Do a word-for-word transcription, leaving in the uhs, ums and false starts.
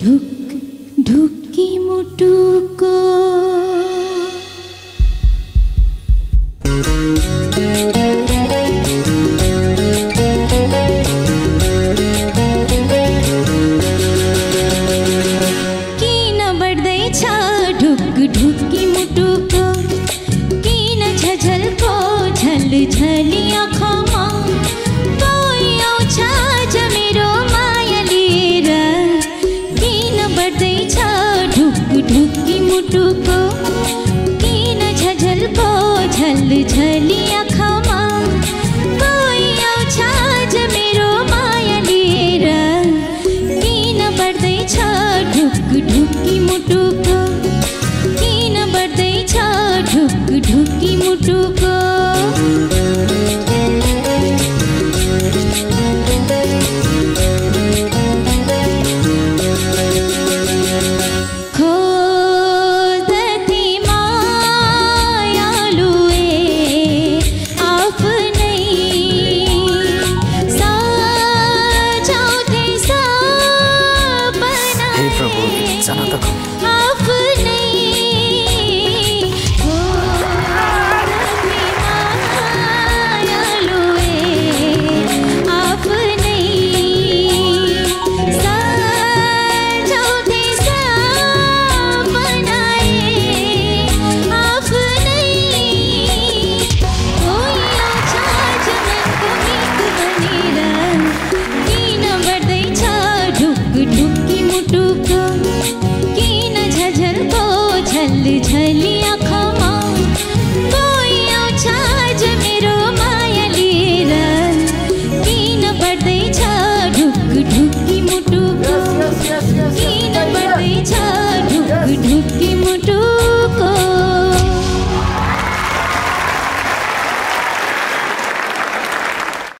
ढुक ढुकी मुटुको किन बढ्दैछ ढुक ढुकी मुटुको किन झझल्को झलझली आँखामा कोही आउँछ आज मेरो माया लिएर किन बढ्दैछ ढुक ढुकी मुटुको किन झझल्को झलझली आँखामा कोही आउँछ आज मेरो माया लिएर किन बढ्दैछ ढुक ढुकी मुटुको किन बढ्दैछ ढुक ढुकी मुटुको ढुकी मुटु